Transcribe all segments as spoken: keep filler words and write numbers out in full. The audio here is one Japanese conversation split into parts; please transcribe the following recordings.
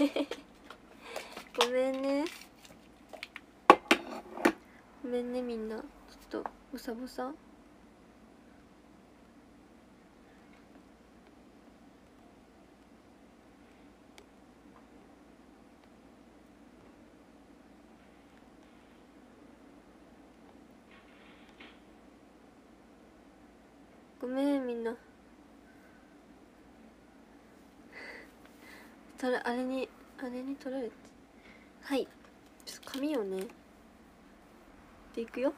ごめんねごめんねみんな、ちょっとボサボサ。ごめんみんな。それあれにあれに取られて、はい、ちょっと髪をねでいくよ。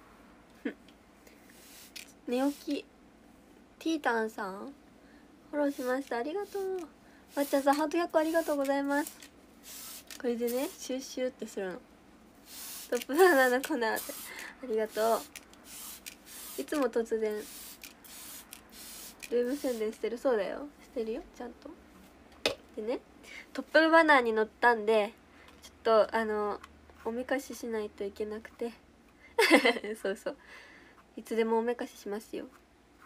寝起きティータンさんフォローしました、ありがとう。まっちゃんさんハートひゃっこありがとうございます。これでねシュッシュってするの。トップバナナコナーってありがとう。いつも突然ルーム宣伝してる。そうだよ、してるよちゃんと。でねトップバナーに乗ったんでちょっとあのおめかししないといけなくてそうそう、いつでもおめかししますよ。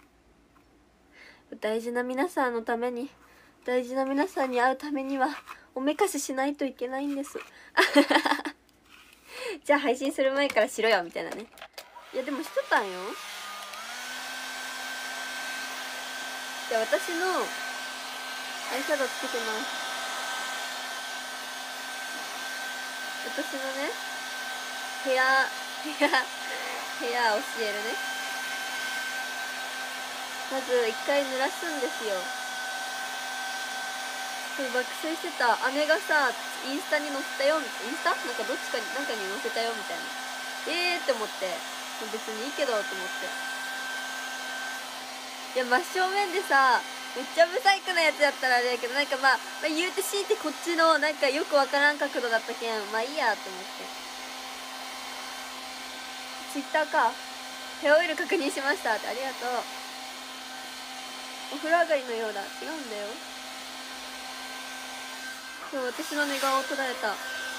大事な皆さんのために、大事な皆さんに会うためにはおめかししないといけないんですじゃあ配信する前からしろよみたいなね。いやでもしとったんよ。じゃあ私のアイシャドウつけてます。私のねヘアヘアヘア教えるね。まず一回濡らすんですよ。これ爆睡してた姉がさインスタに載せたよ、インスタなんかどっちかになんかに載せたよみたいな。えーって思って、別にいいけどと思って。いや真正面でさめっちゃブサイクなやつやったらあれやけど、なんかまあ、まあ、言うて強いてこっちのなんかよくわからん角度だったけんまあいいやと思って。ツイッターかヘアオイル確認しましたって、ありがとう。お風呂上がりのようだ。違うんだよ。今日私の寝顔を捉えた。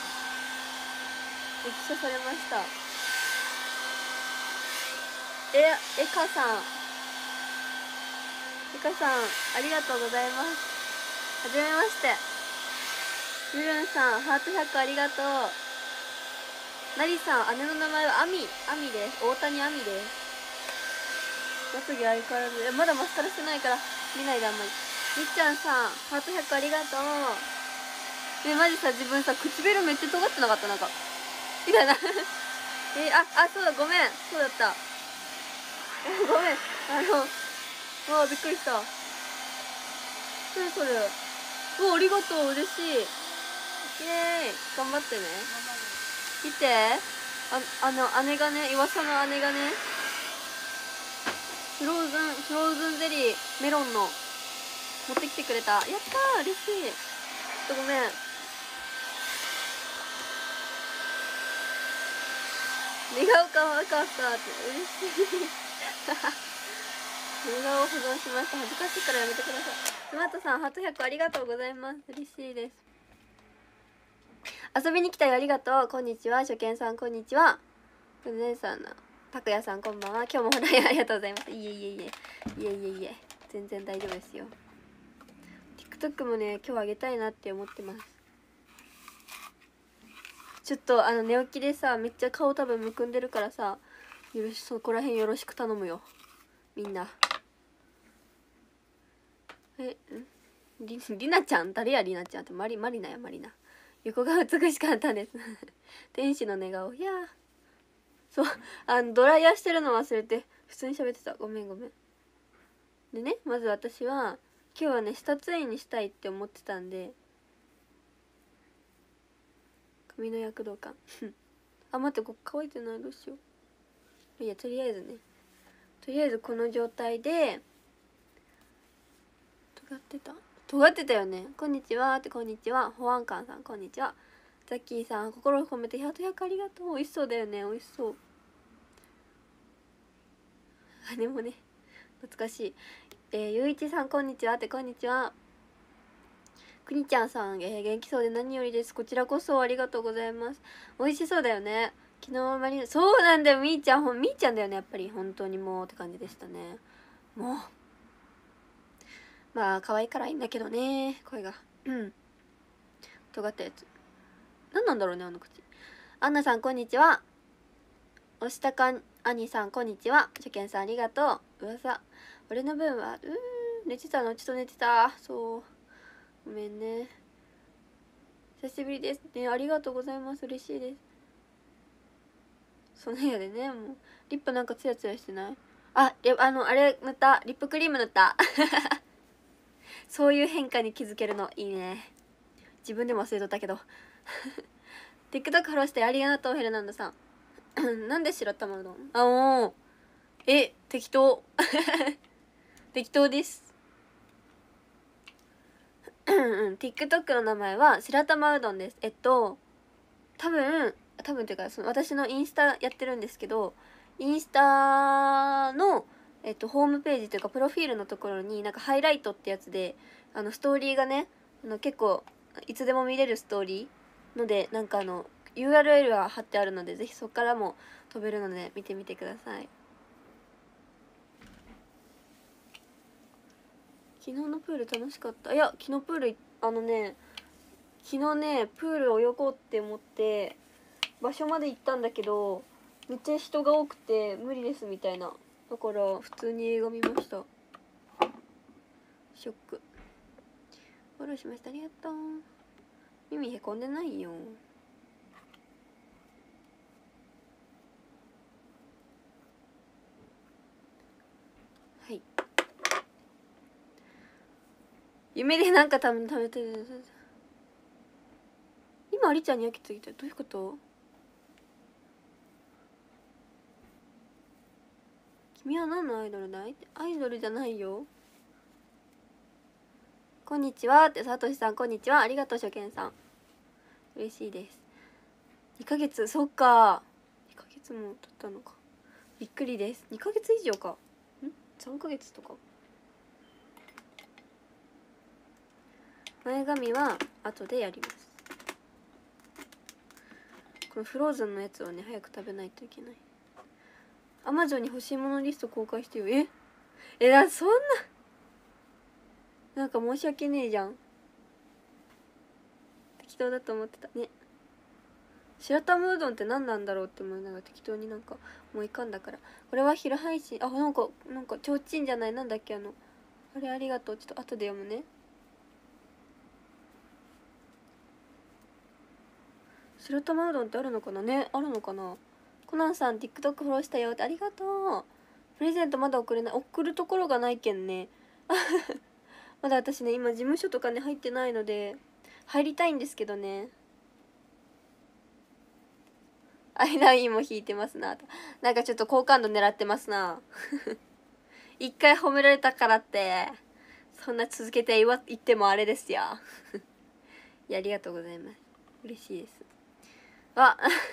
激写されました。ええかさんえかさんありがとうございます。はじめまして。ゆるんさんハートひゃっこありがとう。なりさん姉の名前はあみあみです。大谷あみです。まつげ相変わらず、えまだマスカラしてないから見ないであんまり。みっちゃんさんハートひゃっこありがとう。えマジさ自分さ唇めっちゃ尖ってなかったなんかみたいなえああそうだごめんそうだったごめんあのわあびっくりした。それそれうわありがとう嬉しい。イエーイ頑張ってね。見てああの姉がね噂の姉がねフローズンフローズンゼリーメロンの持ってきてくれた。やったー嬉しい。ちょっとごめん寝顔可愛かったって嬉しい寝顔を保存しました。恥ずかしいからやめてください。スマートさんハートひゃっこありがとうございます。嬉しいです。遊びに来たよありがとう。こんにちは初見さんこんにちは。お姉さんのたくやさんこんばんは。今日もほらありがとうございます。いえいえいえいえいえいえ全然大丈夫ですよ。 TikTok もね今日あげたいなって思ってます。ちょっとあの寝起きでさめっちゃ顔多分むくんでるからさよろしそこら辺よろしく頼むよみんな。えりりなちゃん誰やりなちゃんってマリマリナやマリナ。横が美しかったです天使の寝顔。いやそうあのドライヤーしてるの忘れて普通に喋ってた。ごめんごめん。でねまず私は今日はね下ツインにしたいって思ってたんで髪の躍動感あ待ってここ乾いてないどうしよう。いやとりあえずねとりあえずこの状態で尖ってた尖ってたよね。こんにちはってこんにちは。保安官さんこんにちは。ザッキーさん心を込めてひゃくひゃくありがとう。美味しそうだよね美味しそう。あでもね懐かしい。えー、ゆういちさんこんにちはってこんにちは。くにちゃんさん、えー、元気そうで何よりです。こちらこそありがとうございます。美味しそうだよね。昨日マリそうなんだよみーちゃんほんみーちゃんだよねやっぱり本当にもうって感じでしたね。もうまあ可愛いからいいんだけどね声がうん尖ったやつ。何なんだろうね、あの口。アンナさんこんにちは。おしたか兄さんこんにちは。初見さんありがとう。噂俺の分はうーん寝てたの。ちょっと寝てた。そうごめんね。久しぶりですね。ありがとうございます。嬉しいです。その部屋でね。もうリップなんかツヤツヤしてない？あ、あのあれ塗った。リップクリーム塗ったそういう変化に気づけるのいいね。自分でも忘れとったけどTikTok フォローしてありがとう。ヘルナンドさんなんで白玉うどん？あおーえ適当適当ですうん TikTok の名前は白玉うどんです。えっと多分多分っていうかその私のインスタやってるんですけど、インスタのえっとホームページというかプロフィールのところになんかハイライトってやつであのストーリーがね、あの結構いつでも見れるストーリーのでなんかあの ユーアールエル が貼ってあるので、ぜひそこからも飛べるので見てみてください。昨日のプール楽しかった。いや昨日プールあのね昨日ねプール泳ごうって思って場所まで行ったんだけどめっちゃ人が多くて無理ですみたいな。だから普通に映画見ました。ショック。フォローしました。ありがとう。耳へこんでないよ。はい。夢でなんかため食べてる。今アリちゃんに焼きついてる。どういうこと？君は何のアイドルだい？アイドルじゃないよ。こんにちはってさとしさんこんにちは。ありがとう初見さん。嬉しいです。にかげつ、そっかにかげつも経ったのか。びっくりです。にかげつ以上か。んさんかげつとか。前髪は後でやります。このフローズンのやつをね早く食べないといけない。アマゾンに欲しいものリスト公開してよ。ええだそんななんか申し訳ねえじゃん。適当だと思ってたね。白玉うどんって何なんだろうって思いながら適当になんか思い浮かんだから。これは昼配信。あなんかなんかちょうちんじゃない、なんだっけあのあれありがとう。ちょっと後で読むね。白玉うどんってあるのかなね。あるのかな。コナンさん TikTok フォローしたよってありがとう。プレゼントまだ送れない。送るところがないけんねまだ私ね今事務所とかね入ってないので入りたいんですけどね。アイラインも引いてますなと。なんかちょっと好感度狙ってますな一回褒められたからってそんな続けて言わ言ってもあれですよいやありがとうございます。嬉しいです。あ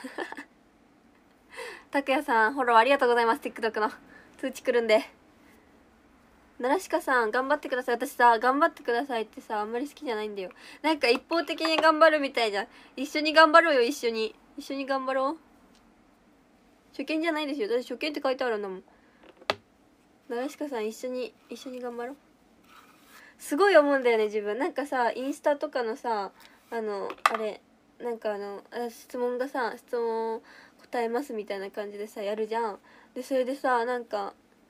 拓也さんフォローありがとうございます。 TikTok の通知来るんで。ナラシカさん頑張ってください。私さ頑張ってくださいってさあんまり好きじゃないんだよ。なんか一方的に頑張るみたいじゃん。一緒に頑張ろうよ。一緒に一緒に頑張ろう。初見じゃないですよ。だって初見って書いてあるんだもん。ナラシカさん一緒に一緒に頑張ろう。すごい思うんだよね自分。なんかさインスタとかのさあのあれなんかあのあ質問がさ質問答えますみたいな感じでさやるじゃん。でそれでさなんか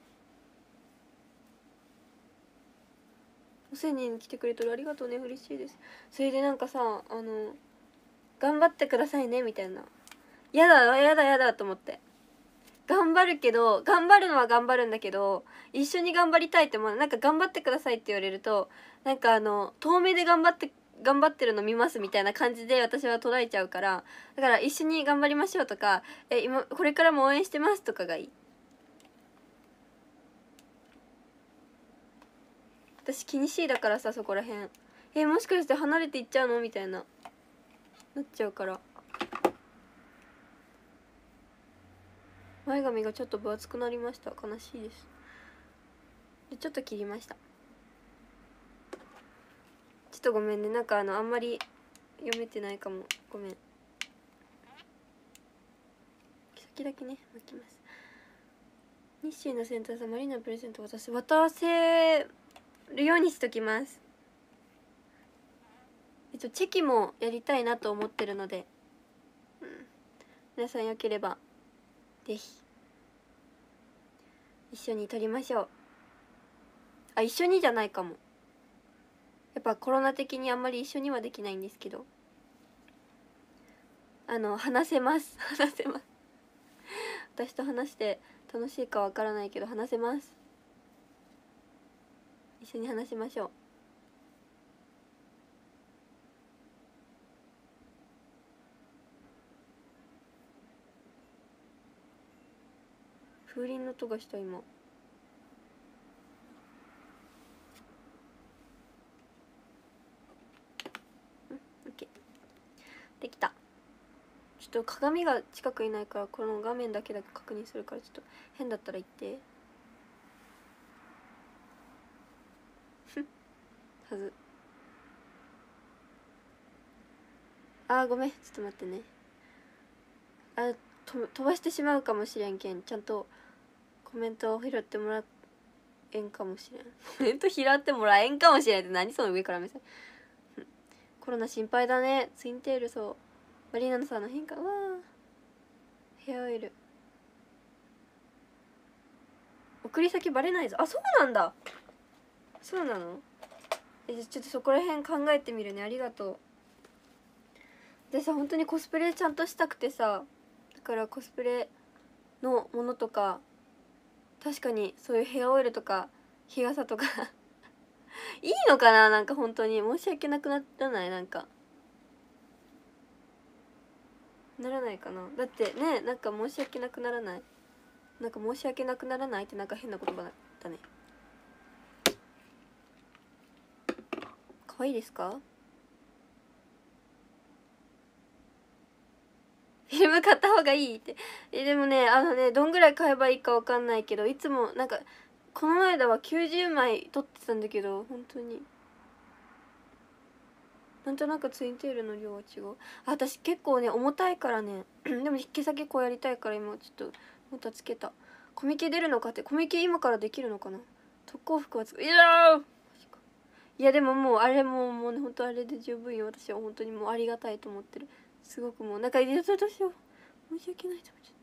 せんにん来てくれてるありがとうね嬉しいです。それでなんかさあの頑張ってくださいねみたいな。やだやだやだと思って。頑張るけど頑張るのは頑張るんだけど一緒に頑張りたいって思う。なんか頑張ってくださいって言われるとなんかあの遠目で頑張って頑張ってるの見ますみたいな感じで私は捉えちゃうから、だから一緒に頑張りましょうとかえ今これからも応援してますとかがいい。私気にしいだからさそこらへん。えもしかして離れていっちゃうのみたいななっちゃうから。前髪がちょっと分厚くなりました。悲しいです。でちょっと切りました。ちょっとごめんね。なんかあのあんまり読めてないかも。ごめん。先だけね巻きます。日清のセンターさんマリーナのプレゼント渡す渡せるようにしときます。 一応チェキもやりたいなと思ってるので、うん、皆さんよければぜひ一緒に撮りましょう。あ、一緒にじゃないかも。やっぱコロナ的にあんまり一緒にはできないんですけど、あの話せます話せます私と話して楽しいかわからないけど話せます。一緒に話しましょう。風鈴の音がした今。できた。ちょっと鏡が近くいないからこの画面だけだけ確認するから、ちょっと変だったら言ってはず。あーごめん、ちょっと待ってね。あと飛ばしてしまうかもしれんけん、ちゃんとコメントを拾ってもらえんかもしれんコメント拾ってもらえんかもしれんって何その上から目線コロナ心配だね。ツインテール、そうマリーナさんの変化。わあヘアオイル送り先バレないぞ。あ、そうなんだ。そうなの。え、ちょっとそこら辺考えてみるね。ありがとう。でさ、本当にコスプレちゃんとしたくてさ、だからコスプレのものとか、確かにそういうヘアオイルとか日傘とかいいのかな。なんか本当に申し訳なくならない。なんかならないかな。だってね、なんか申し訳なくならない。なんか申し訳なくならないってなんか変な言葉だったね。可愛いですか。フィルム買った方がいいって。えでもね、あのね、どんぐらい買えばいいかわかんないけど、いつもなんかこの間はきゅうじゅうまい撮ってたんだけど、本当になんとなくツインテールの量は違う。あ、私結構ね重たいからねでも毛先こうやりたいから今ちょっとまたつけた。コミケ出るのかって。コミケ今からできるのかな。特攻服はつく。いやーいやでももうあれももうね、ほんとあれで十分よ。私は本当にもうありがたいと思ってる。すごくもうなんかいやどうしよう、申し訳ないと思っちゃった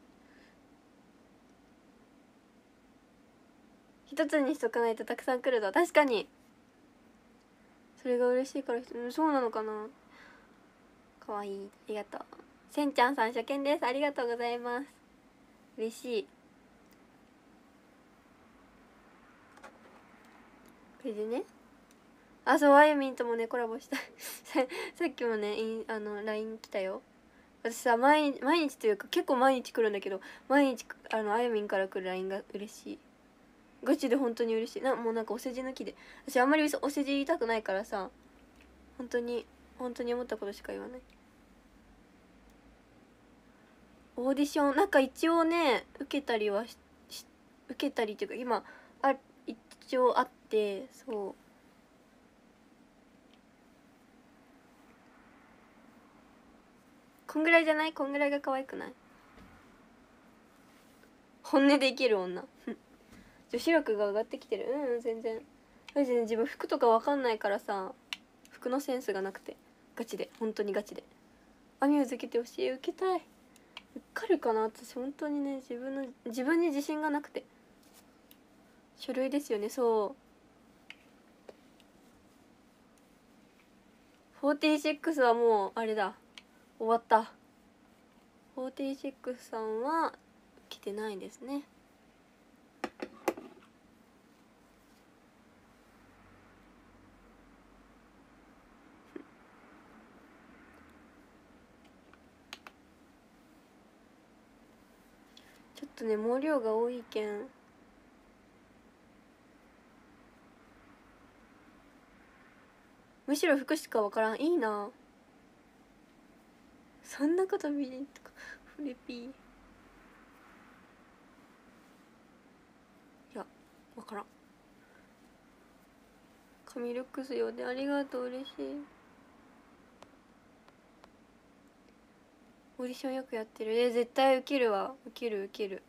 。一つにしとかないとたくさん来るぞ。確かにそれが嬉しいから、うん、そうなのかな。かわいい。ありがとう。せんちゃんさん初見です。ありがとうございます。嬉しい。これでね、あ、そう、あゆみんともねコラボしたさっきもねあの ライン 来たよ。私さ、毎日毎日というか結構毎日来るんだけど、毎日あのあゆみんから来る ライン が嬉しい。ガチで本当に嬉しいな。もうなんかお世辞抜きで、私あんまりお世辞言いたくないからさ、本当に本当に思ったことしか言わない。オーディションなんか一応ね受けたりはし受けたりっていうか今あ一応あって、そうこんぐらいじゃない。こんぐらいが可愛くない。本音で生きる女女子力が上がってきてる。うん、うん、全然全然自分服とかわかんないからさ、服のセンスがなくて、ガチで本当にガチでアミューズ受けてほしい。受けたい。受かるかな。私本当にね、自分の自分に自信がなくて。書類ですよね。そうフォーティーシックスはもうあれだ、終わった。フォーティーシックスさんは来てないですね。ちょっとね毛量が多いけんむしろ服しかわからん。いいな。そんなこと見れんとかフレピー。いやわからん。髪ルックスよね。ありがとう、嬉しい。オーディションよくやってる。え絶対受けるわ。受ける受ける。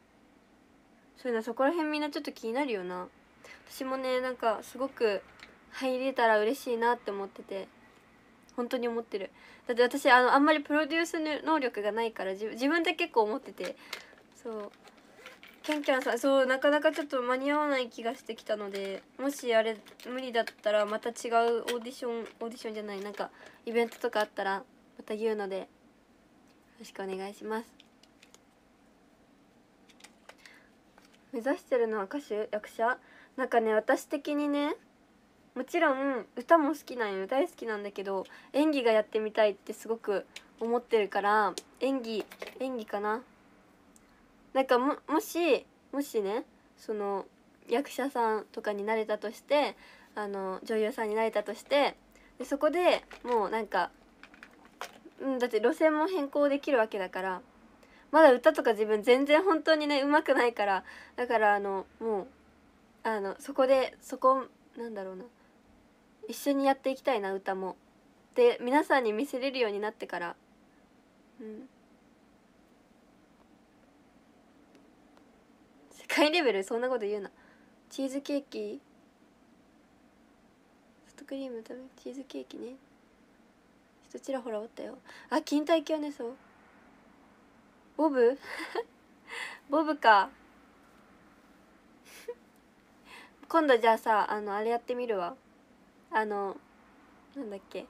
そういうのそこら辺みんなちょっと気になるよな。私もねなんかすごく入れたら嬉しいなって思ってて、本当に思ってる。だって私あのあんまりプロデュース能力がないから自自分で結構思ってて、そうキャンキャンさん、そうなかなかちょっと間に合わない気がしてきたので、もしあれ無理だったらまた違うオーディションオーディションじゃないなんかイベントとかあったらまた言うのでよろしくお願いします。目指してるのは歌手役者なんかね、私的にね、もちろん歌も好きなんよ、大好きなんだけど演技がやってみたいってすごく思ってるから、演技演技かな。なんか も, もしもしね、その役者さんとかになれたとして、あの女優さんになれたとして、でそこでもうなんか、うん、だって路線も変更できるわけだから、まだ歌とか自分全然本当にね上手くないから、だからあのもうあのそこでそこなんだろうな、一緒にやっていきたいな、歌も。で皆さんに見せれるようになってから、うん世界レベルそんなこと言うな。チーズケーキソフトクリーム食べチーズケーキね、人ちらほらおったよ。あ、錦帯橋ね。そうボブボブか今度じゃあさ、あのあれやってみるわ。あのなんだっけ、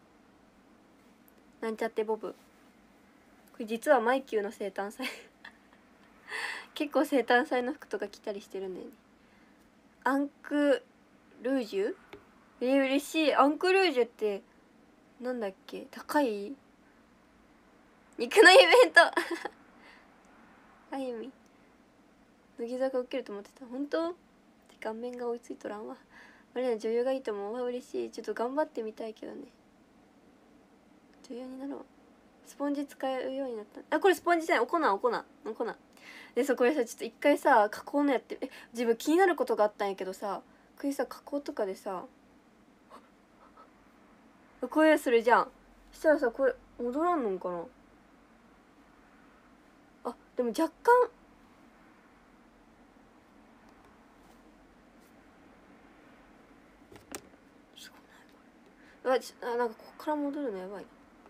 なんちゃってボブ、これ実はマイキューの生誕祭結構生誕祭の服とか着たりしてるんだよね。アンクルージュ、えー、嬉しい。アンクルージュってなんだっけ、高い肉のイベントあゆみ乃木坂受けると思ってた。本当顔面が追いついとらんわ。あれ女優がいいと思うわ。嬉しい。ちょっと頑張ってみたいけどね、女優になろう。スポンジ使えるようになった。あ、これスポンジじゃない、お粉お粉お粉でさ、これさちょっと一回さ加工のやって、え自分気になることがあったんやけどさ、これさ加工とかでさこれするじゃん、したらさこれ戻らんのんかな。あでも若干すごないこれ。あなんかここから戻るのやばい。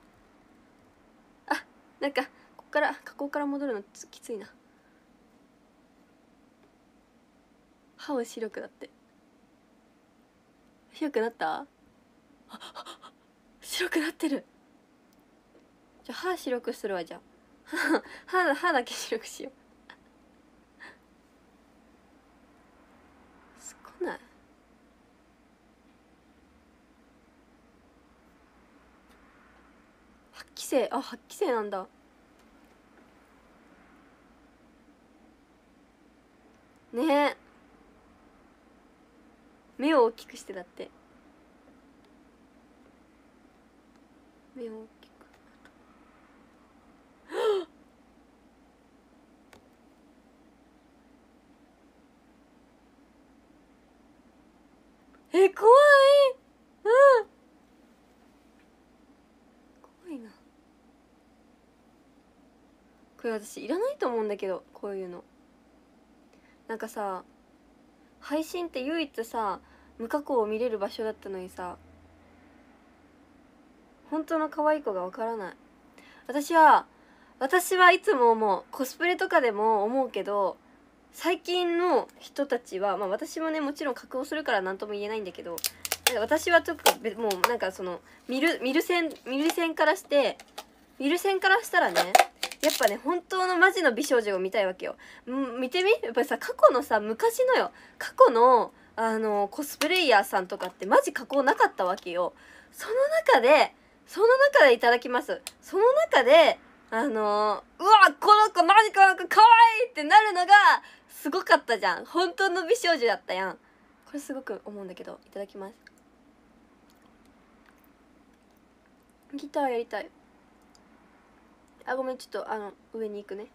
あなんかここから加工から戻るのきついな。歯は白くなって白くなった。白くなってる。じゃあ歯白くするわ。じゃあ歯歯だけ白くしようすごない。はっき生、あはっき生なんだねえ。目を大きくして、だって目を大きくえ怖い。うん怖いな。これ私いらないと思うんだけど、こういうのなんかさ、配信って唯一さ無加工を見れる場所だったのにさ、本当の可愛い子がわからない。私は私はいつも思う、コスプレとかでも思うけど、最近の人たちは、まあ私もねもちろん加工するから何とも言えないんだけど、私はちょっともうなんかその見る見る線見る線からして見る線からしたらね、やっぱね本当のマジの美少女を見たいわけよ。ん見てみ、やっぱりさ過去のさ昔のよ過去のあのコスプレイヤーさんとかってマジ加工なかったわけよ。その中でその中でいただきます。その中であのー、うわこの子何かなんか可愛いってなるのがすごかったじゃん。本当の美少女だったやん。これすごく思うんだけど、いただきます。ギターやりたい。あごめん、ちょっとあの上に行くね。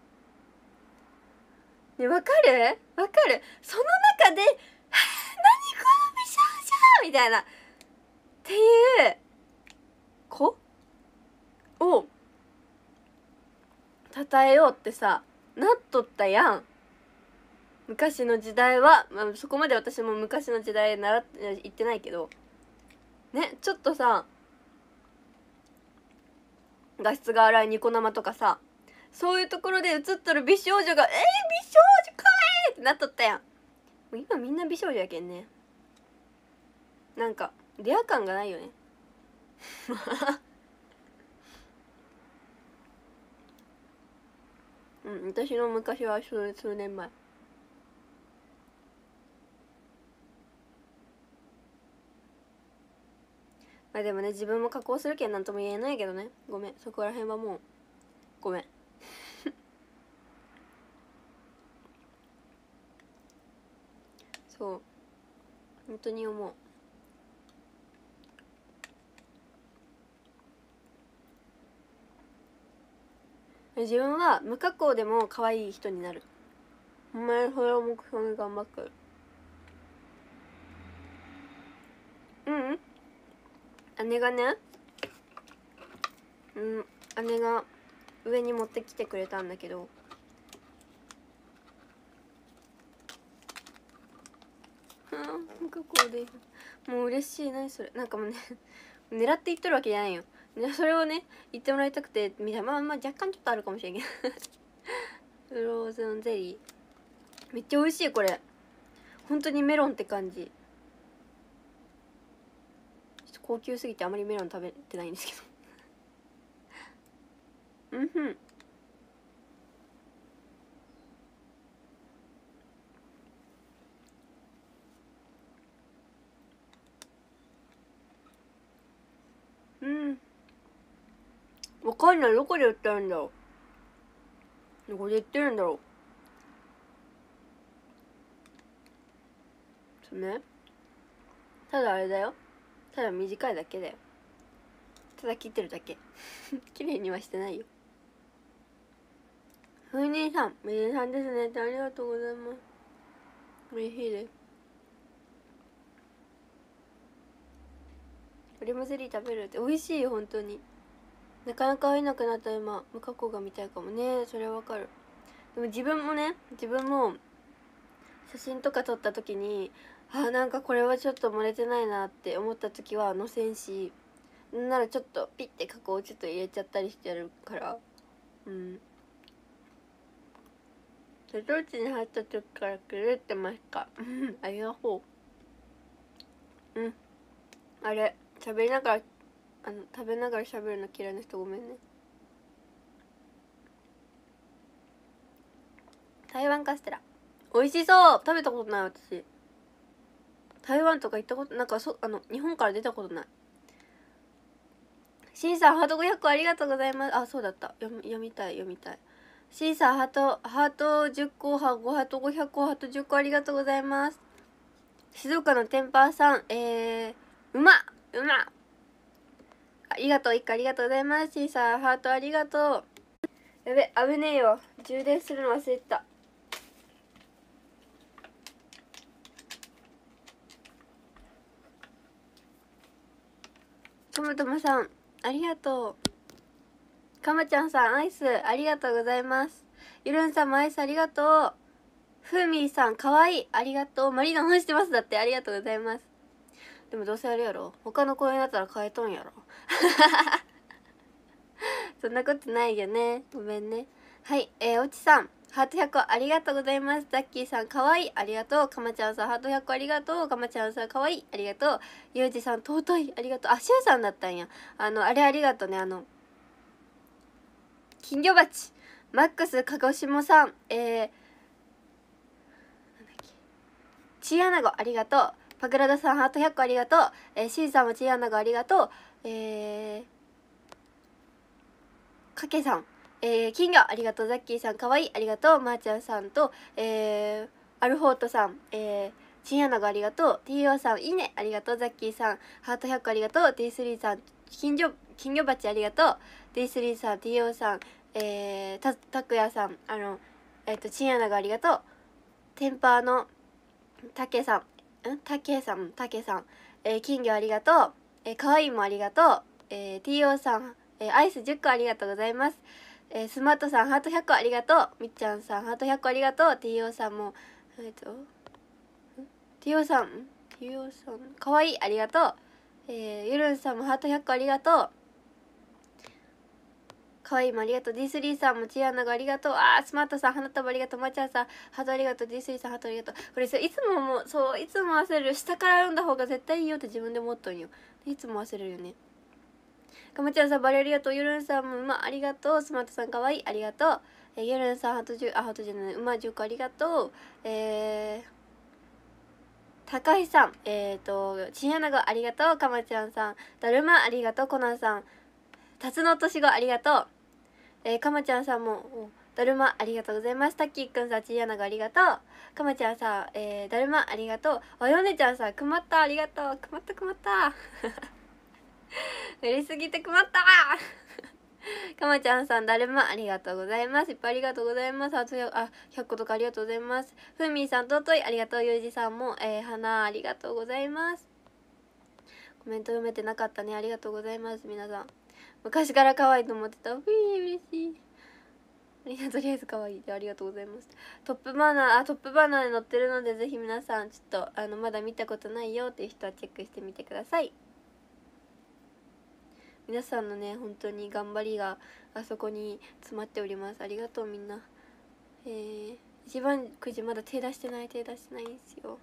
ね、わかるわかる。その中で「はあ何この美少女」みたいなっていう子を称えようってさなっとったやん。昔の時代は、まあ、そこまで私も昔の時代習って行ってないけど、 ね、ちょっとさ画質が荒いニコ生とかさ、そういうところで映っとる美少女が「えー、美少女かい!」ってなっとったやん。もう今みんな美少女やけんね。なんかレア感がないよねうん、私の昔は数数年前。まあでもね、自分も加工するけんなんとも言えないけどね。ごめん、そこら辺はもうごめんそう本当に思う。自分は無加工でも可愛い人になる。お前それを目標に頑張ってる。うん姉がね、うん姉が上に持ってきてくれたんだけど、うん無加工でもう嬉しい。何それ。なんかもうね狙って言っとるわけじゃないよ。それをね言ってもらいたくてみたいな。まあまあ若干ちょっとあるかもしれんけどフローズンゼリーめっちゃ美味しい。これ本当にメロンって感じ。ちょっと高級すぎてあまりメロン食べてないんですけどうんふん。うんわかんない。どこで売ってるんだろう。どこで売ってるんだろう。そうね、ただあれだよ、ただ短いだけだよ。ただ切ってるだけ綺麗にはしてないよ。ふうにんさん、みりんさんですねって、ありがとうございます。美味しいです。レモンゼリー食べるって美味しいよ本当に。なかなか会えなくなった今無加工が見たいかもね。それはわかる。でも自分もね、自分も写真とか撮った時にあなんかこれはちょっと漏れてないなって思った時は載せんし、なんならちょっとピッて加工ちょっと入れちゃったりしてやるから。うん瀬戸内に入った時からくれてますかありがとう。うんあれ喋りながらあの食べながら喋るの嫌いな人ごめんね。台湾カステラ美味しそう。食べたことない私。台湾とか行ったことなんかそあの日本から出たことない。シーさんハートごひゃくありがとうございます。あそうだった読み読みたい読みたい。シーさんハートハートじゅっこハートごひゃくハートじゅっこありがとうございます。静岡の天パーさんえー、うまうまありがとう。いっかありがとうございます。シーさんハートありがとう。やべ危ねえよ、充電するの忘れてた。ともともさんありがとう。かまちゃんさんアイスありがとうございます。ゆるんさんもアイスありがとう。ふーみーさんかわいいありがとう。マリーナ本してますだってありがとうございます。でもどうせあれやろ、他の公園だったら買えとんやろそんなことないよね、ごめんね。はい、えー、おちさんハートひゃっこありがとうございます。ザッキーさんかわいいありがとう。かまちゃんさんハートひゃっこありがとう。かまちゃんさんかわいいありがとう。ゆうじさん尊いありがとう。あしゅうさんだったんや。あのあれありがとうね。あの金魚鉢マックス鹿児島さんえー、なんだっけチーアナゴありがとう。パクラダさんハートひゃっこありがとう。えー、シーさんもチーアナゴありがとう。えー、かけさんえー、金魚ありがとう。ザッキーさんかわいいありがとう。まーちゃんさんとえー、アルフォートさんえー、チンアナゴありがとう。 ティーオー さんいいねありがとう。ザッキーさんハートひゃっこありがとう。 ティースリー さん金魚金魚鉢ありがとう。 ティースリー さん ティーオー さんえー、たたくやさんあのえっ、ー、とチンアナゴありがとう。テンパーのたけさんんたけさんたけさんえー、金魚ありがとう。えー、かわいいもありがとう。えー、ティーオー さんえー、アイスじゅっこありがとうございます。えー、スマートさんハートひゃっこありがとう。みっちゃんさんハートひゃっこありがとう。 ティーオー さんもえっと ティーオー さん ティーオー さんかわいいありがとう。 えー、ゆるんさんもハートひゃっこありがとう。かわいいもありがとう。 ディースリー さんもチアナがありがとう。あースマートさん花束ありがとう。まちゃんさんハートありがとう。 ディースリー さんハートありがとう。これさいつももうそういつも忘れる。下から読んだ方が絶対いいよって自分で思っとんよ。いつも忘れるよね。かまちゃんさんバレありがとう。ゆるんさんも馬ありがとう。スマートさんかわいいありがとう。えー、ゆるんさんハートじゅうあハートじゅうね馬じゅっこありがとう。えー高橋さん、えっ、ー、と、ちんやながありがとう。かまちゃんさん、だるまありがとう。コナンさん、たつのとしごありがとう。えー、かまちゃんさんも、だるまありがとうございます。たっきーくんさん、ちんやながありがとう。かまちゃんさん、えー、だるまありがとう。あよねちゃんさん、くまったありがとう。くまったくまった。嬉しすぎてくまったかまちゃんさん、だるまありがとうございます。いっぱいありがとうございます。あとあひゃっことかありがとうございます。ふみーさん、とうといありがとう。ゆうじさんも、えー、花ありがとうございます。コメント読めてなかったね。ありがとうございます。皆さん昔から可愛いと思ってた。うい嬉しい。みんなとりあえず可愛いでありがとうございます。トップバナーあトップバナーに載ってるのでぜひ皆さんちょっとあのまだ見たことないよっていう人はチェックしてみてください。皆さんのね本当に頑張りがあそこに詰まっております。ありがとうみんな。えー、一番くじまだ手出してない手出してないんですよ。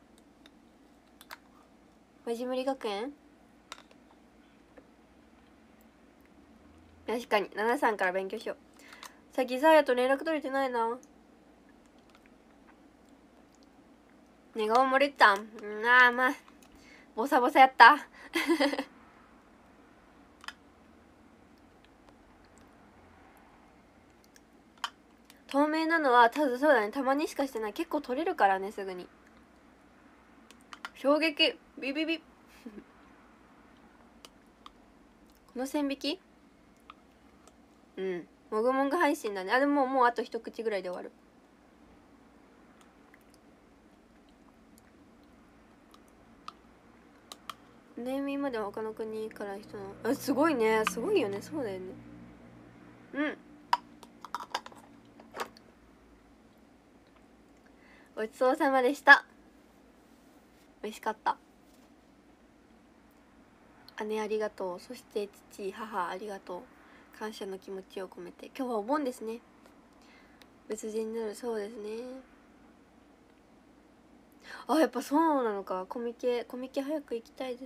まじむり学園確かにななさんから勉強しよう。さっきさやと連絡取れてないな。寝顔漏れてたんああまあボサボサやった透明なのはただそうだねたまにしかしてない。結構取れるからねすぐに。衝撃ビビビこの線引きうんもぐもぐ配信だね。あでももうあと一口ぐらいで終わる。ネーミーまでは他の国から人のあすごいねすごいよね。そうだよね。うんごちそうさまでした。美味しかった。姉ありがとう。そして父母ありがとう。感謝の気持ちを込めて。今日はお盆ですね。別人になるそうですね。あやっぱそうなのか。コミケコミケ早く行きたいです。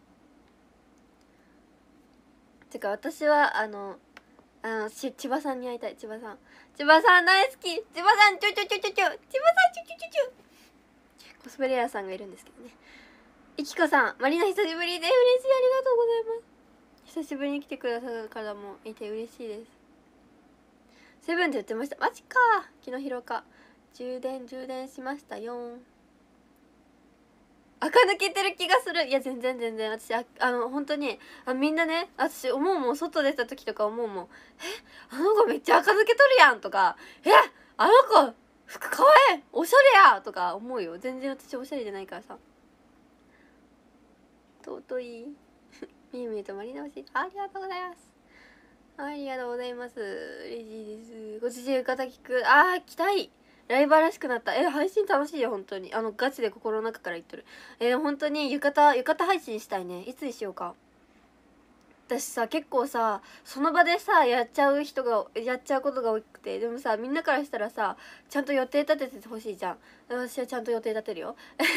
てか私はあのあの千葉さんに会いたい。千葉さん千葉さん大好き。千葉さんちょちょちょちょちょ千葉さんちょちょちょちょコスプレイヤーさんがいるんですけどね。いきこさんマリナ久しぶりで嬉しい。ありがとうございます。久しぶりに来てくださる方もいて嬉しいです。セブンって言ってました。マジか昨日広か充電充電しましたよ。垢抜けてる気がする。いや全然全然私ああの本当にあみんなね私思うもん外出た時とか思うもんえあの子めっちゃ垢抜けとるやんとかえあの子服かわいいおしゃれやとか思うよ。全然私おしゃれじゃないからさ。尊いみゆみゆとまり直しありがとうございます。ありがとうございます。嬉しいです。ごちそう浴衣聞くあー来たい。ライバーらしくなった。え配信楽しいよ本当に。あのガチで心の中から言っとる。えー、本当に浴衣浴衣配信したいね。いつにしようか。私さ結構さその場でさやっちゃう人がやっちゃうことが多くてでもさみんなからしたらさちゃんと予定立ててほしいじゃん。私はちゃんと予定立てるよ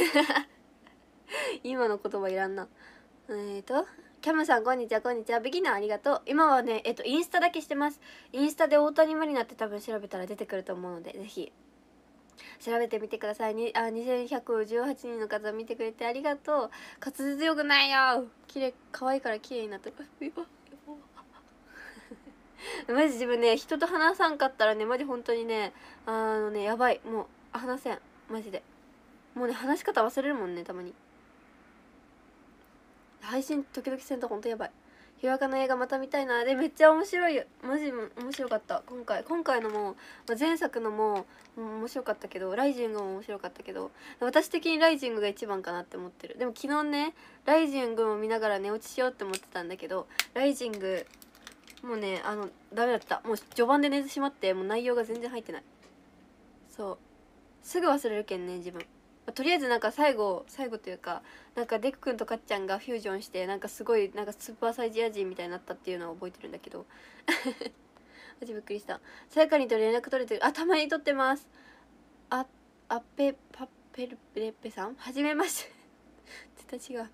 今の言葉いらんな。えーとキャムさんこんにちはこんにちは。ビギナーありがとう。今はねえっとインスタだけしてます。インスタで大谷まりなって多分調べたら出てくると思うのでぜひ調べてみてくださいに。あにせんひゃくじゅうはちにんの方見てくれてありがとう。滑舌よくないよ。綺麗可愛いから綺麗になってるマジ自分ね人と話さんかったらねマジ本当にねあのねやばいもう話せんマジで。もうね話し方忘れるもんねたまに。配信時々せんとほんとやばい。ひわかの映画また見たいな。でめっちゃ面白いマジ面白かった。今回今回のも、まあ、前作のも面白かったけどライジングも面白かったけど私的にライジングが一番かなって思ってる。でも昨日ねライジングも見ながら寝落ちしようって思ってたんだけどライジングもうねあのダメだった。もう序盤で寝てしまってもう内容が全然入ってない。そうすぐ忘れるけんね自分。 あ、とりあえずなんか最後最後というかなんかデク君とかっちゃんがフュージョンしてなんかすごいなんかスーパーサイジア人みたいになったっていうのを覚えてるんだけどマジびっくりした。さやかにと連絡取れてる。あ、たまに取ってます。ああっぺパッペルペレッペさんはじめまして絶対違う。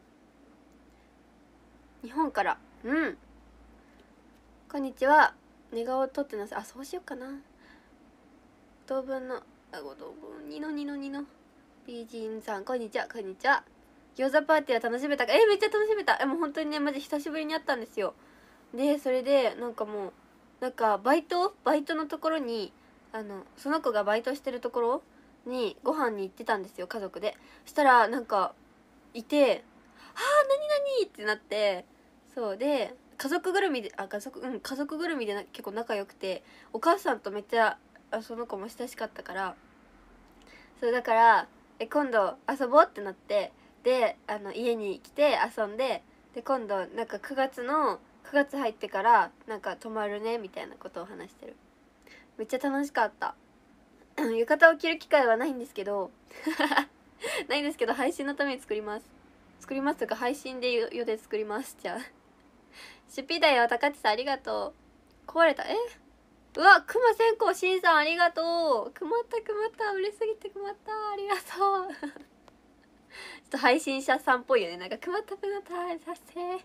日本から。うん、こんにちは。寝顔撮ってます。あ、そうしようかな。当分のあご当分にのにのにの美人さん、こんにちは。こんにちは。餃子パーティーは楽しめたか？え、めっちゃ楽しめた。え、もう本当にね、マジ久しぶりに会ったんですよ。でそれでなんかもうなんかバイトバイトのところにあのその子がバイトしてるところにご飯に行ってたんですよ、家族で。そしたらなんかいて「あー何何?」ってなって、そうで家族ぐるみであ家族うん家族ぐるみでな結構仲良くて、お母さんとめっちゃあその子も親しかったから、そうだからえ今度遊ぼうってなって、であの家に来て遊んで、で今度なんかくがつのくがつ入ってからなんか泊まるねみたいなことを話してる。めっちゃ楽しかった浴衣を着る機会はないんですけどないんですけど配信のために作ります作りますというか配信で予定作ります。じゃあシュピだよ。高知さんありがとう。壊れた。えうわ、くま線香しんさんありがとう。くまったくまった、嬉しすぎてくまった、ありがとうちょっと配信者さんっぽいよね、なんかくまったくまったさせ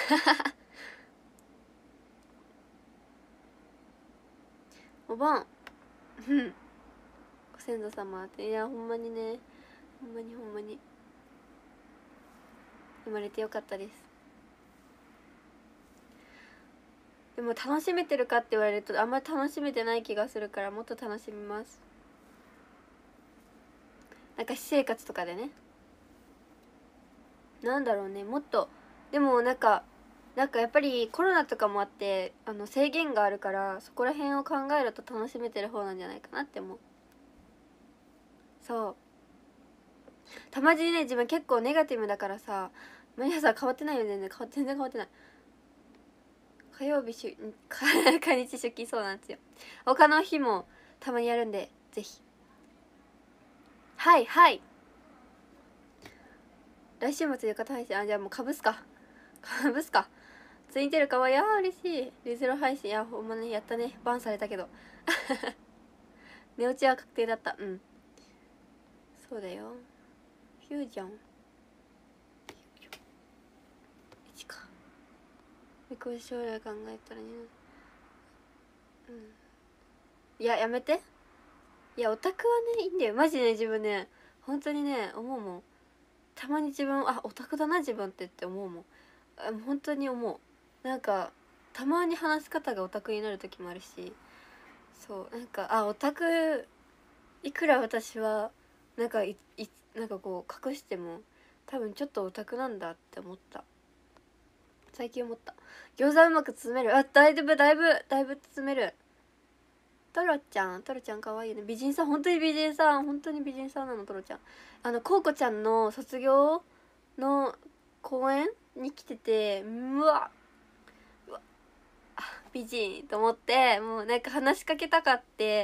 お盆うんご先祖様って、いやほんまにね、ほんまにほんまに生まれてよかったです。でも楽しめてるかって言われるとあんまり楽しめてない気がするから、もっと楽しみます。なんか私生活とかでね、なんだろうね、もっとでもなんかなんかやっぱりコロナとかもあってあの制限があるから、そこら辺を考えると楽しめてる方なんじゃないかなって思う。そうたまにね、自分結構ネガティブだからさ、毎朝変わってないよね。全然変わ全然変わってない。火曜日しゅ火日出勤、そうなんですよ。他の日もたまにやるんでぜひ。はいはい、来週末浴衣配信。あ、じゃあもうかぶすかかぶすか。ツインテールかわいい。あー嬉しい。リゼロ配信、いやほんまね、やったね。バンされたけど寝落ちは確定だった。うん、そうだよ。フュージョンいちか。見越し将来考えたらね。うん、いややめて。いやオタクはねいいんだよマジね。自分ね本当にね思うもん。たまに自分あオタクだな自分ってって思うもん。あ本当に思う。なんかたまに話し方がオタクになる時もあるし、そうなんかあオタクいくら私はなんかいいなんかこう隠しても多分ちょっとオタクなんだって思った。最近思った。餃子うまく包める。あだいぶだいぶだいぶ包める。トロちゃんトロちゃんかわいいね。美人さん、本当に美人さん、本当に美人さんなのトロちゃん。あのコウコちゃんの卒業の公演に来てて、うわうわ美人と思って、もうなんか話しかけたかって。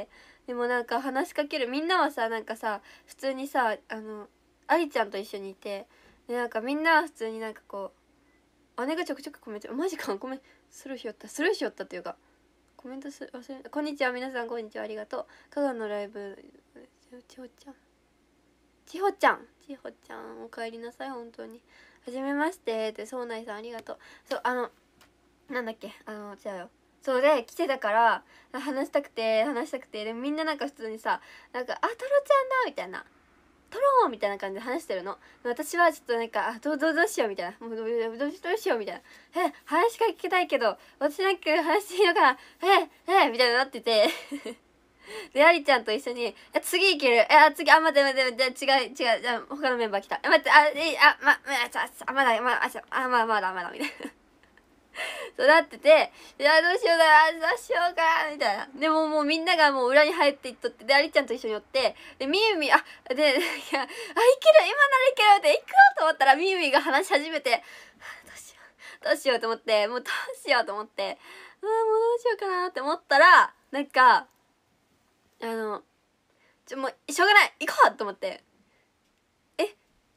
でもなんか話しかけるみんなはさ、なんかさ普通にさあのありちゃんと一緒にいて、でなんかみんなは普通になんかこう姉がちょくちょくコメントマジかごめんスルーしよったスルーしよったっていうかコメントす忘れこんにちは皆さん、こんにちは、ありがとう。香川のライブちほちゃんちほちゃんちほちゃんお帰りなさい。本当にはじめましてってそうないさんありがとう。そうあのなんだっけあの違うよ。そうで来てたから話したくて話したくてでみんななんか普通にさなんか「あトロちゃんだ」みたいな「トロー」みたいな感じで話してるの。私はちょっとなんか「あどうどうどうしよう」みたいな「もうどうどうどうしよう」みたいな「え話しかけたいけど私なんか話していいのかなええみたいになっててでありちゃんと一緒に「次いけるえ次あ待って待って待って違う違うじゃあ他のメンバー来た待ってあえあままあまだまだあまだまだまだ」みたいなそうなってて、いやどうしようかなどうしようかなみたいな。でももうみんながもう裏に入っていっとって、でありちゃんと一緒におって、でみゆみあでいやあいける今ならいけるって行くよと思ったらみゆみが話し始めて、どうしようどうしようと思って、もうどうしようと思って、ああもうどうしようかなって思ったら、なんかあのちょもうしょうがない行こうと思って、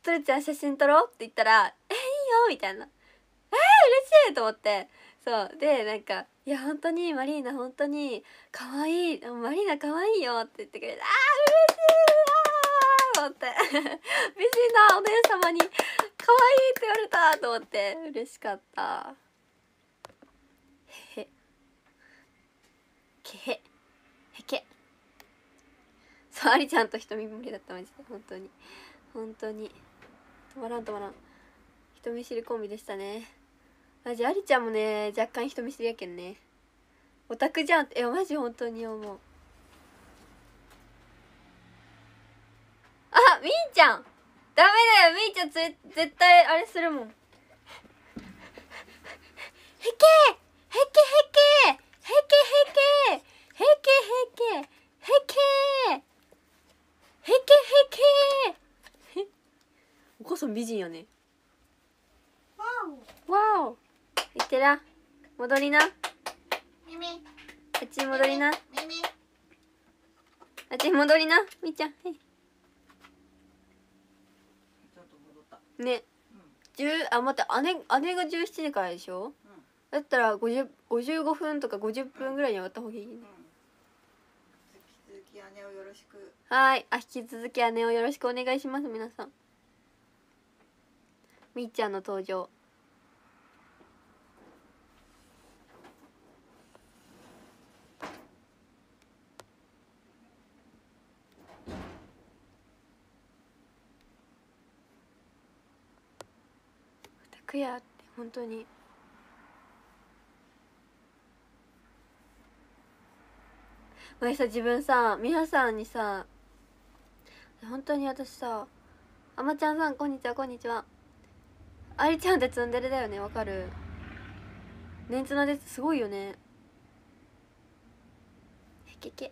トレちゃん写真撮ろうって言ったら「えいいよ」みたいな「えー、嬉しい!」と思って、そうでなんか「いや本当にマリーナ本当に可愛いマリーナ可愛いよ」って言ってくれて「あー嬉しい!」と思って美人なお姉様に可愛いって言われたと思って嬉しかった。へへけへへけ。そう、ありちゃんと瞳無理だったマジで本当に本当に止まらん止まらん人見知りコンビでしたね。マジありちゃんもね若干人見知りやけんね。オタクじゃんって、えマジ本当に思う。あ、みーちゃんダメだよ、みーちゃんつれ絶対あれするもん。へけへけへけへけへけへけへけへけへけへけお母さん美人やね。わおいってら戻りな。あっちに戻りな。あっちに戻りなみーちゃん。ね、じゅうあ待って姉姉がじゅうしちじからでしょ、うん、だったらごじゅう、ごじゅうごふんとかごじゅっぷんぐらいに上がった方がいいね、うん、引き続き姉をよろしく。はい、あ引き続き姉をよろしくお願いします皆さん。みーちゃんの登場。オタクやって本当に前さ自分さ皆さんにさ本当に私さあまちゃんさんこんにちはこんにちはありちゃんってツンデレだよねわかる。メンツのですすごいよね。へけけ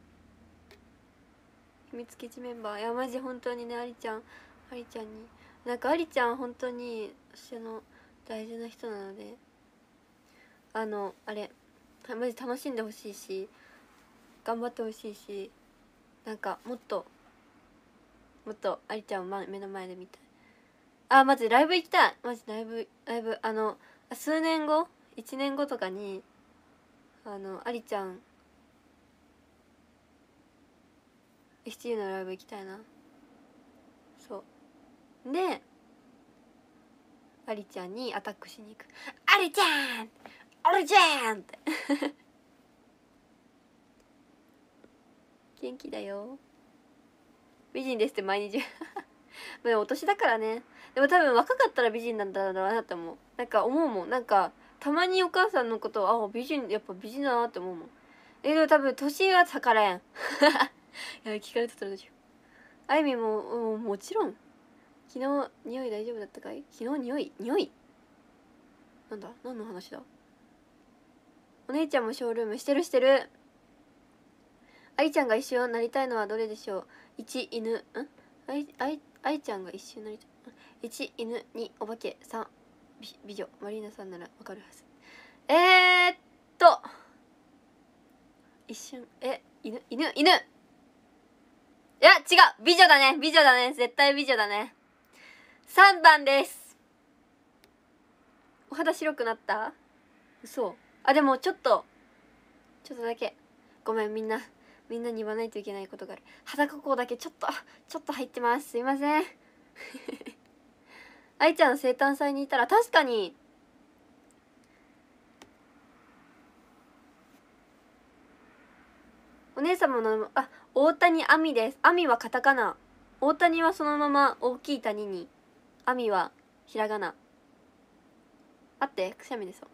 秘密基地メンバーいやマジ本当にねありちゃんありちゃんになんかありちゃん本当に私の大事な人なのであのあれマジ楽しんでほしいし頑張ってほしいしなんかもっともっとありちゃんを、ま、目の前で見たい。あマジライブ行きたいマジライブライブあの数年後いちねんごとかにあのありちゃん エスティーユー のライブ行きたいな。そうでありちゃんにアタックしに行く。ありちゃんありちゃんって元気だよ美人ですって毎日でもお年だからね。でも多分若かったら美人なんだろうなって思う。なんか思うもんなんかたまにお母さんのことをあ美人やっぱ美人だなって思うもん。えでも多分年は逆らえんやべ聞かれてたらどうしよう。あいみもももちろん昨日匂い大丈夫だったかい。昨日匂い匂いなんだ何の話だ。お姉ちゃんもショールームしてるしてる。あいちゃんが一緒になりたいのはどれでしょう。いち犬んあいあいあいちゃんが一緒になりたいいち犬にお化けさん美美女マリーナさんならわかるはず。えー、っと一瞬え犬犬犬いや違う美女だね美女だね絶対美女だね。さんばんです。お肌白くなった。嘘。あでもちょっとちょっとだけごめんみんなみんなに言わないといけないことがある。肌加工だけちょっとちょっと入ってますすいません愛ちゃんの生誕祭にいたら確かにお姉様のあ大谷亜美です。亜美はカタカナ、大谷はそのまま大きい谷に、亜美はひらがな。あってくしゃみでそう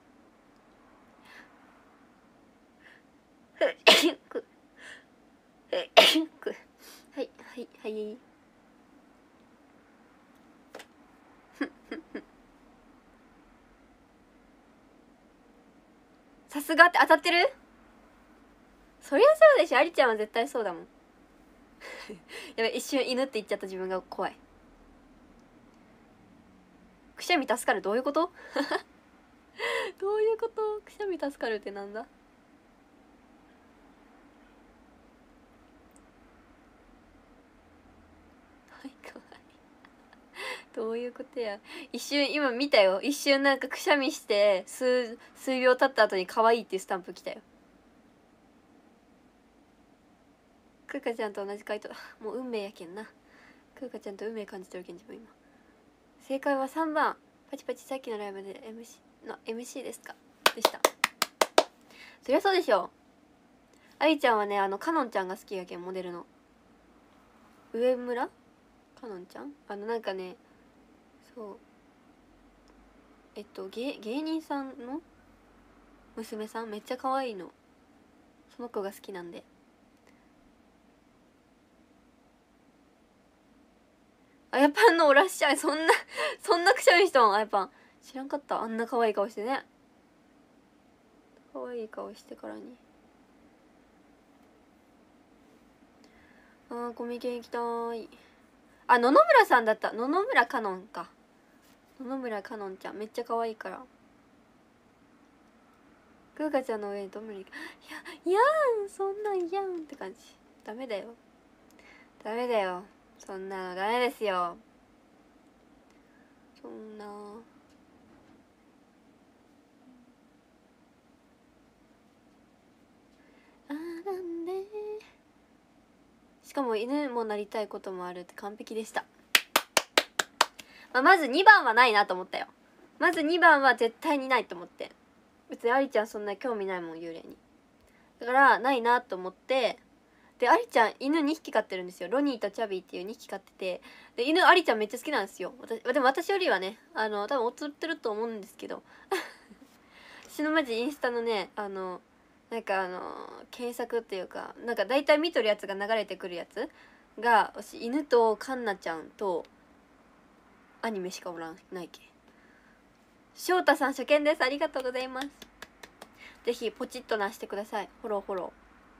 はいはいはいさすがって当たってる。そりゃそうでしょ。ありちゃんは絶対そうだもんやべ一瞬犬って言っちゃった自分が怖い。くしゃみ助かるどういうことどういうこと。くしゃみ助かるってなんだ。はいかわいいどういうことや。一瞬今見たよ。一瞬なんかくしゃみして数数秒経った後に可愛いっていうスタンプ来たよ。くーかちゃんと同じ回答。もう運命やけんな。くーかちゃんと運命感じてるけん自分今。正解はさんばん。パチパチさっきのライブで エムシー の エムシー ですかでした。そりゃそうでしょ。ありちゃんはね、あのかのんちゃんが好きやけん、モデルの上村かのんちゃん、あのなんかね、そうえっと芸芸人さんの娘さん、めっちゃ可愛いの。その子が好きなんで。あやぱんのおらっしゃい。そんなそんなくしゃみしたん。あやぱん知らんかった。あんな可愛い顔してね。可愛い顔してからに。あーコミケ行きたい。あ野々村さんだった。野々村かのんか。野々村かのんちゃんめっちゃ可愛いから。くーかちゃんの上にどんぶり。いやいやん、そんなんやんって感じ。ダメだよダメだよ、そんなのダメですよ。そんなあなんで。しかも犬もなりたいこともあるって完璧でした。まあ、まずにばんはないなと思ったよ。まずにばんは絶対にないと思って。別にありちゃんそんな興味ないもん幽霊に。だからないなと思って。でありちゃん犬にひき飼ってるんですよ。ロニーとチャビーっていうにひき飼ってて、で犬ありちゃんめっちゃ好きなんですよ。私でも私よりはね、あの多分劣ってると思うんですけど私のマジインスタのね、あのなんかあの検索っていうかなんか大体見とるやつが流れてくるやつが、私犬とカンナちゃんとアニメしかおらんないけ。翔太さん初見です。ありがとうございます。ぜひポチッとなしてください。フォローフォロ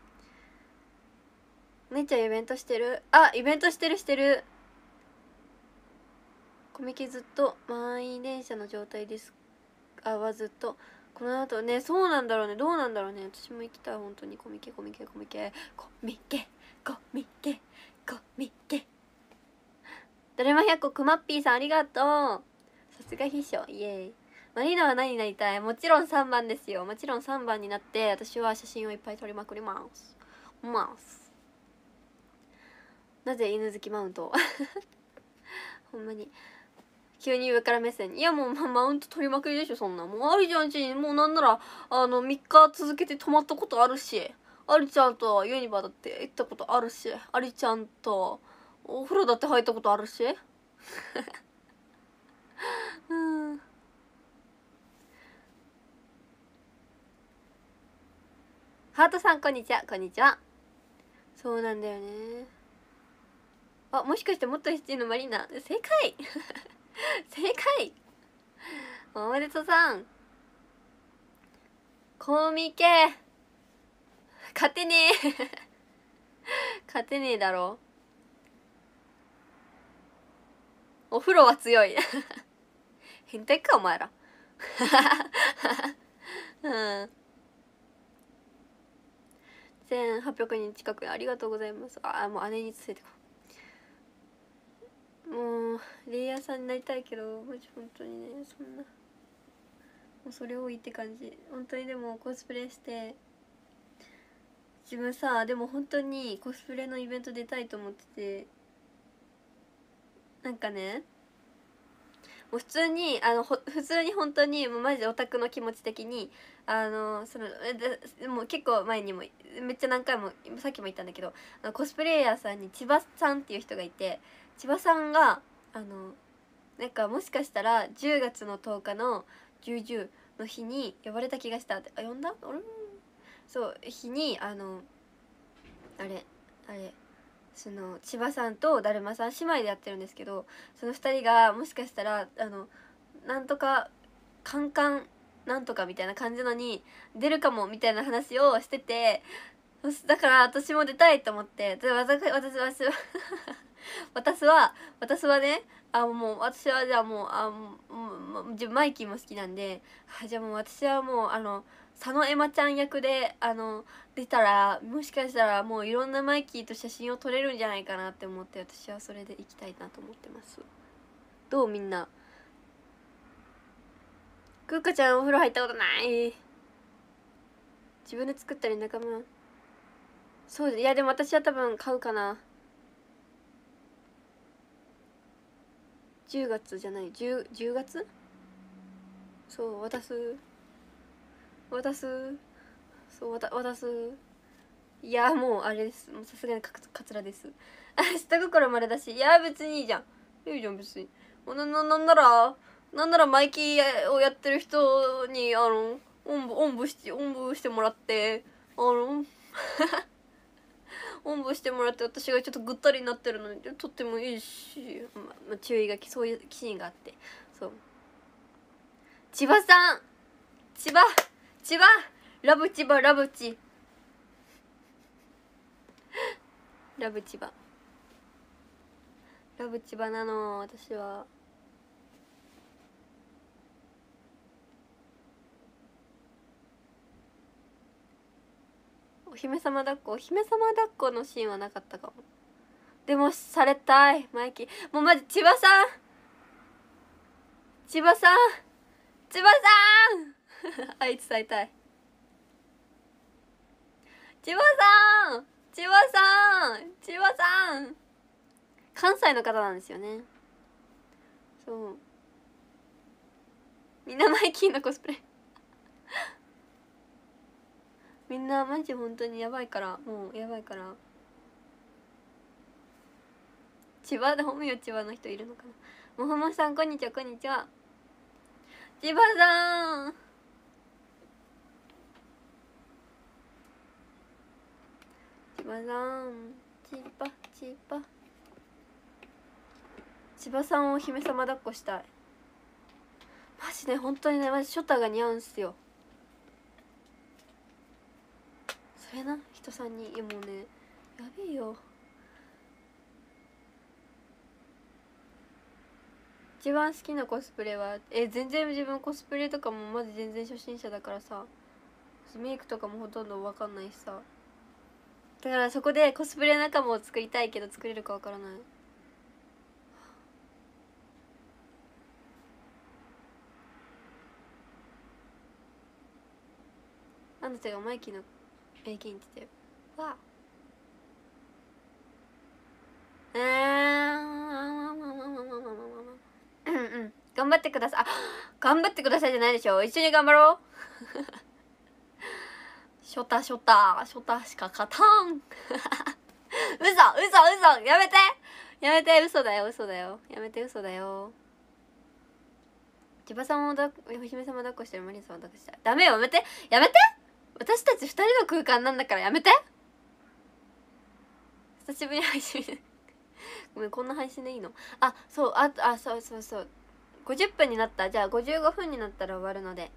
ー。姉ちゃんイベントしてる。あイベントしてるしてる。コミケずっと満員電車の状態です。あはずっとこの後ね。そうなんだろうね、どうなんだろうね。私も行きたい本当に。コミケコミケコミケコミケコミケコミケ。だるまひゃっこくまっぴーさんありがとう。さすが秘書イエーイ。マリーナは何になりたい。もちろんさんばんですよ。もちろんさんばんになって私は写真をいっぱい撮りまくりますますなぜ犬好きマウントほんまに急に上から目線。いやもうマウント取りまくりでしょそんな。もうありちゃんちにもうなんならあのみっか続けて泊まったことあるし、ありちゃんとユニバだって行ったことあるし、ありちゃんとお風呂だって入ったことあるしうんハートさんこんにちは。こんにちは。そうなんだよね。あもしかしてもっと七人のマリーナ正解正解。おめでとうさん。コミケ勝てねえ勝てねえだろ。お風呂は強い変態かお前らうんせんはっぴゃくにん近くありがとうございます。あもう姉についてこもうレイヤーさんになりたいけどマジ本当にねそんなもうそれ多いって感じ本当に。でもコスプレして自分さ、でも本当にコスプレのイベント出たいと思ってて、なんかねもう普通にあのほ普通に本当にもうマジでオタクの気持ち的にあのそのでもう結構前にもめっちゃ何回もさっきも言ったんだけど、あのコスプレイヤーさんに千葉さんっていう人がいて、千葉さんがあのなんかもしかしたらじゅうがつのとおかのじゅうじゅうの日に呼ばれた気がしたって。あ呼んだあれそう日にあのあれあれその千葉さんとだるまさん姉妹でやってるんですけど、そのふたりがもしかしたらあのなんとかカンカンなんとかみたいな感じのに出るかもみたいな話をしてて、だから私も出たいと思って。で私私私は私は私はねあもう私はじゃあもうあもうじゃマイキーも好きなんで、あじゃあもう私はもうあの佐野エマちゃん役であの出たらもしかしたらもういろんなマイキーと写真を撮れるんじゃないかなって思って、私はそれで行きたいなと思ってます。 どうみんな。くーかちゃんお風呂入ったことない。自分で作ったり仲間。そういやでも私は多分買うかな。じゅうがつじゃない 10, 10月。そう渡す渡すそう渡渡す。いやもうあれです。もうさすがにかかつらです。下心までだし、いや別にいいじゃん。いいじゃん別に。なななんならなんならマイキーをやってる人にあのおんぶおんぶしておんぶしてもらってあのおんぶしてもらって私がちょっとぐったりになってるのにとってもいいし、まま注意書きそういうシーンがあって、そう千葉さん千葉千葉ラブ千葉ラブチラブ千葉ラブ千葉なの私は。お姫様抱っこお姫様抱っこのシーンはなかったかも。でもされたいマイキー。もうマジ千葉さん千葉さん千葉さん愛伝えたい。千葉さん千葉さん千葉さん関西の方なんですよね。そうみんなマイキーのコスプレみんなマジ本当にやばいから、もうやばいから。千葉で本名千葉の人いるのかな。もふもさんこんにちはこんにちは。千葉さん千葉さん千葉千葉千葉さんをお姫様抱っこしたい。マジで本当にねマジショタが似合うんすよ。それな人さんにいやもうねやべえよ。一番好きなコスプレはえ全然自分コスプレとかもまず全然初心者だからさ、メイクとかもほとんど分かんないしさ、だからそこでコスプレ仲間を作りたいけど作れるか分からない。あんたがマイキーの英検って言ってたよ。わあえーうんうん頑張ってください。あ頑張ってくださいじゃないでしょ、一緒に頑張ろうショタショタショタしか勝たん嘘嘘嘘やめてやめて嘘だよ嘘だよやめて嘘だよ。千葉さんをだお姫様抱っこしてるマリンさんを抱っこしたい。ダメよやめてやめて私たち二人の空間なんだからやめて。久しぶりに配信ごめんこんな配信でいいの。あそうああそうそうそうごじゅっぷんになった。じゃあごじゅうごふんになったら終わるので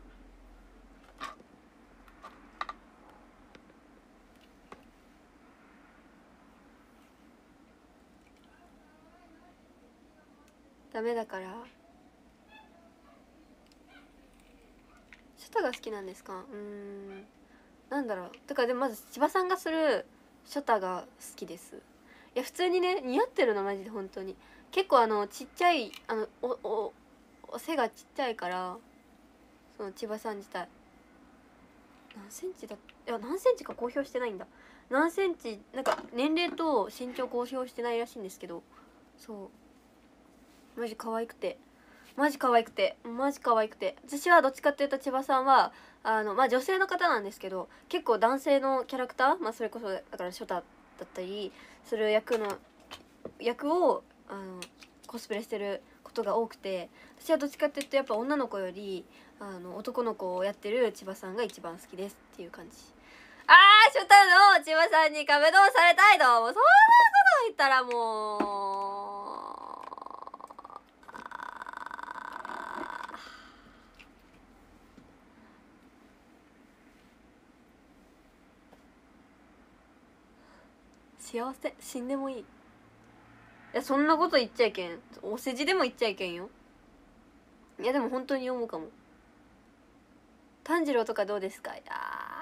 ダメだから。ショタが好きなんですか。うーんなんだろう。だからでもまず千葉さんがするショタが好きです。いや普通にね似合ってるのマジで本当に。結構あのちっちゃいあのおおお背がちっちゃいからその千葉さん自体何センチだいや何センチか公表してないんだ。何センチなんか年齢と身長公表してないらしいんですけど、そうマジ可愛くてマジ可愛くてマジ可愛くて私はどっちかっていうと千葉さんはあのまあ女性の方なんですけど結構男性のキャラクター、まあそれこそだからショタだったりする役の役をあのコスプレしてることが多くて、私はどっちかっていうとやっぱ女の子よりあの男の子をやってる千葉さんが一番好きですっていう感じ。あーショタの千葉さんに壁ドンされたいともうそんなこと言ったらもう幸せ死んでもいい。いやそんなこと言っちゃいけん。お世辞でも言っちゃいけんよ。いやでも本当に思うかも。炭治郎とかどうですか。いや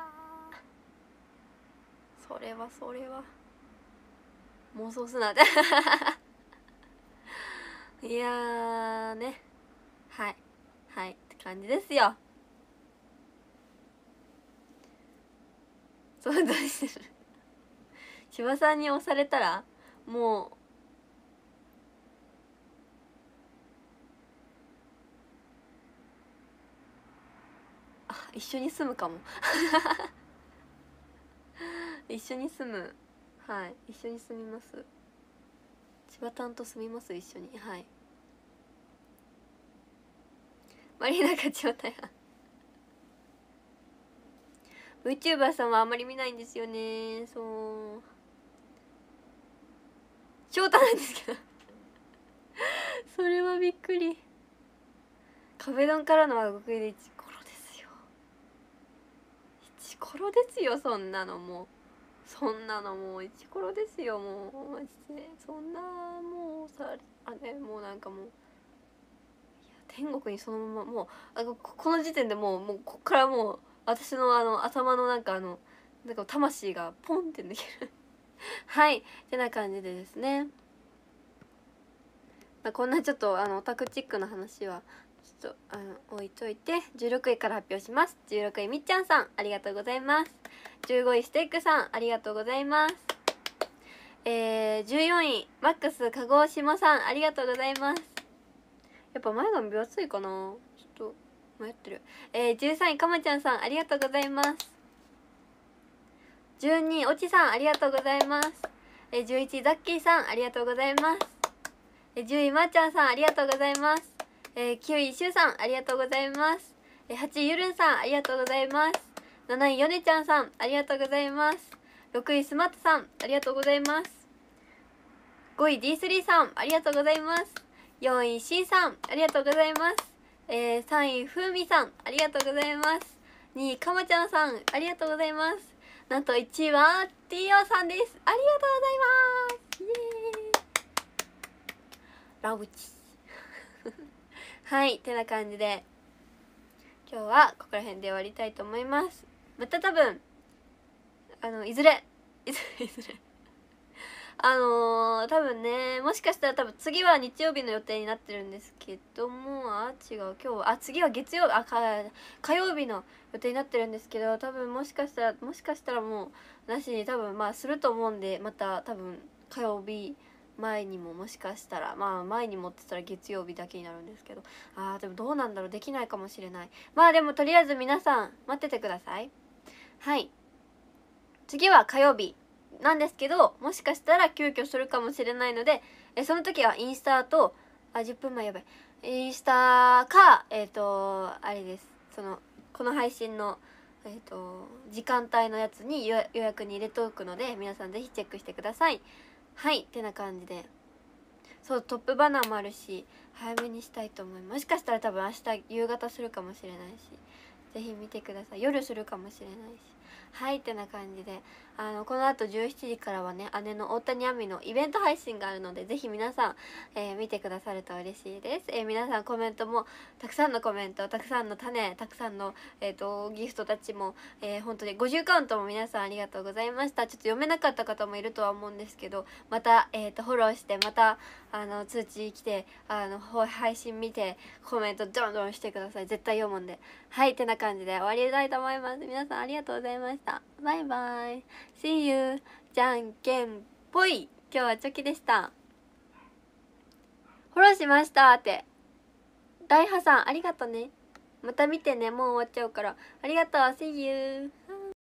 それはそれは妄想すなっていやはね、はいはいって感じですよ。想像してる芝さんに押されたらもうあ一緒に住むかも一緒に住む、はい一緒に住みます。千葉たんと住みます一緒に。はい、マリーナが千葉たやVTuber さんはあんまり見ないんですよね。そう翔太なんですけどそれはびっくり。壁ドンからのは極意でイチコロですよ。イチコロですよ、そんなのもうそんなのもうイチコロですよ、もうマジでそんなもうさあれもうなんかもういや天国にそのままもうあのこの時点でもうもうこっからもう私のあの頭のなんかあのなんか魂がポンって抜けるはいってな感じでですね、まあ、こんなちょっとあのオタクチックな話はちょっとあの置いといてじゅうろくいから発表します。じゅうろくいみっちゃんさんありがとうございます。じゅうごいステックさんありがとうございます。えー、じゅうよんいマックスかごしもさんありがとうございます。やっぱ前髪分厚いかな、ちょっと迷ってる。えー、じゅうさんいかまちゃんさんありがとうございます。じゅうにいおちさんありがとうございます。えー、じゅういちいザッキーさんありがとうございます。えー、じゅういまーちゃんさんありがとうございます。えー、きゅういしゅうさんありがとうございます。えー、はちいゆるんさんありがとうございます。なないよねちゃんさんありがとうございます。ろくいスマットさんありがとうございます。ごい ディースリー さんありがとうございます。よんい C さんありがとうございます。えー、さんいふうみさんありがとうございます。にいかまちゃんさんありがとうございます。なんといちいは ティーオー さんです。ありがとうございます。イエーイラブチはいてな感じで今日はここら辺で終わりたいと思います。また多分あのいずれいずれいずれあのー、多分ねもしかしたら多分次は日曜日の予定になってるんですけども、あ違う今日はあ次は月曜あか火曜日の予定になってるんですけど、多分もしかしたらもしかしたらもうなしに多分まあすると思うんで、また多分火曜日前にももしかしたらまあ前に持ってたら月曜日だけになるんですけど、あーでもどうなんだろう、できないかもしれない。まあでもとりあえず皆さん待っててください。はい次は火曜日なんですけど、もしかしたら急遽するかもしれないので、えその時はインスタとあじゅっぷんまえやばいインスタかえっ、ー、とあれです、そのこの配信のえっ、ー、と時間帯のやつに予約に入れておくので、皆さんぜひチェックしてください。はいってな感じで、そうトップバナーもあるし早めにしたいと思います。もしかしたら多分明日夕方するかもしれないし、ぜひ見てください。夜するかもしれないし、はいってな感じで、あのこのあとじゅうしちじからはね姉の大谷亜美のイベント配信があるので、ぜひ皆さん、えー、見てくださると嬉しいです。えー、皆さんコメントもたくさんのコメント、たくさんの種、たくさんの、えー、とギフトたちも、えー、本当にごじゅうカウントも皆さんありがとうございました。ちょっと読めなかった方もいるとは思うんですけど、また、えー、とフォローしてまたあの通知来てあの配信見てコメントどんどんしてください。絶対読むんで。はいってな感じで終わりたいと思います。皆さんありがとうございました。バイバイ See you じゃんけんぽい。今日はチョキでした。フォローしましたって。大破さんありがとね。また見てね、もう終わっちゃうから。ありがとう See you